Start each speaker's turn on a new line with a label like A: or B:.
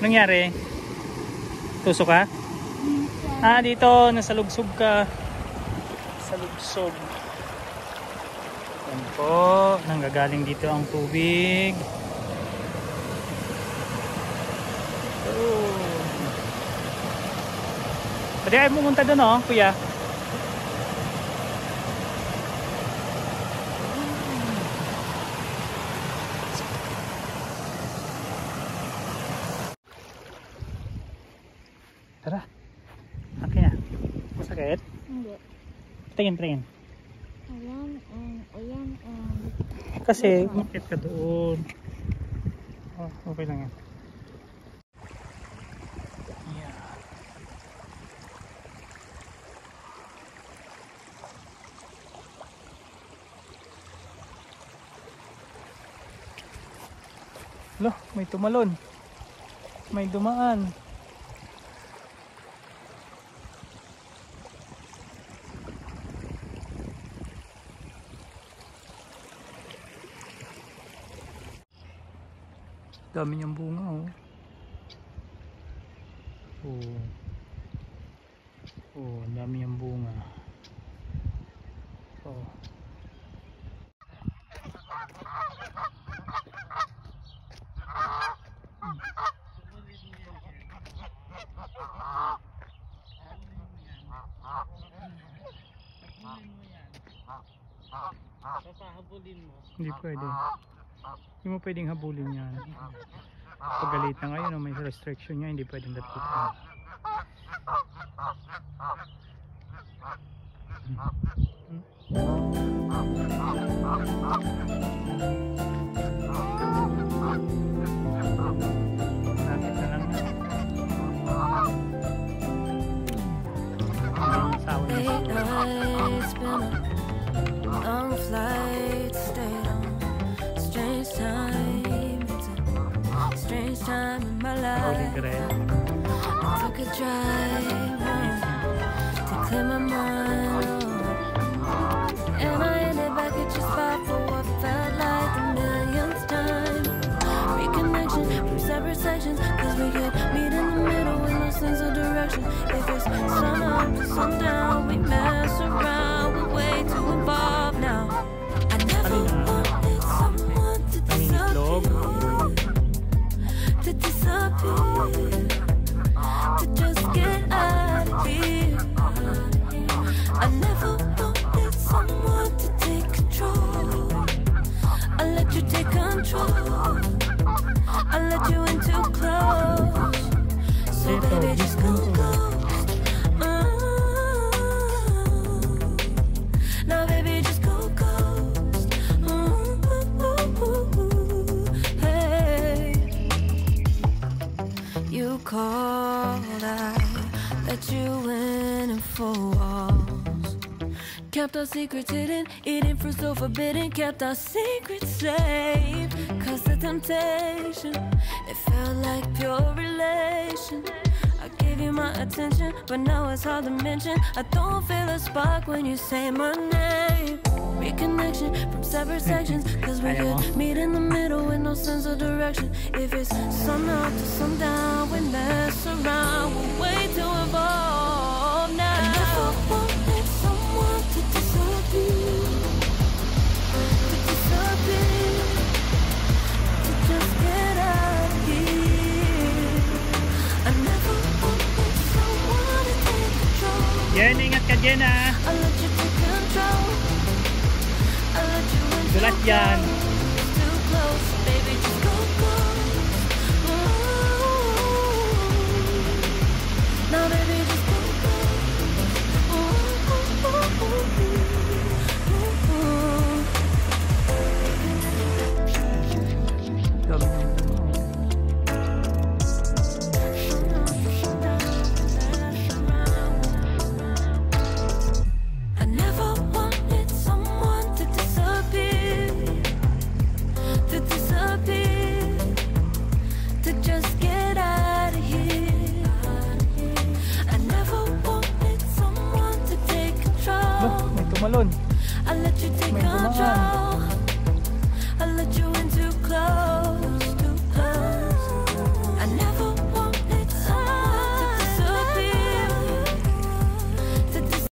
A: Nangyari? Tusok ka? Ah, dito. Nasa lugsog ka. Sa lugsog. Yan po. Nanggagaling dito ang tubig. Oh. Pwede kayo pumunta doon, oh, kuya. Tara. Okay na. Masakit?
B: Hindi.
A: Tingin, tingin.
B: Ayan.
A: Kasi, makit ka doon. Oh, okay lang yan. Yeah. Loh, may tumalon. May dumaan. Dami niyang bunga, oh. Oh, dami niyang bunga. Oh. Hindi pwede. Hindi mo pwedeng habulin yan. Pagalit na ngayon, may restriction niya, hindi pwedeng lapitan. Lapit na lang. Long flight, stayed on strange time. It's a strange time in my life. I took a drive to clear my mind, and I ended back at your spot for what felt like the millionth time. Reconnection from separate sections, cause we could meet in the middle with no sense of direction. If it's sun up to sundown, we mess around, we're way too involved now. I never wanted someone to disappear, to just get out of here. I never wanted someone to take control. I let you take control. I let you in too close. So baby, just go ghost. Now baby, just go ghost. Hey, you called, I let you in and four walls. Kept our secrets hidden, eating fruit so forbidden. Kept our secrets safe, cause the temptation, it felt like pure relation. I gave you my attention, but now it's hard to mention. I don't feel a spark when you say my name. Reconnection from separate sections, cause we could meet in the middle with no sense of direction. If it's sun up to sundown, we mess around, we're way too involved.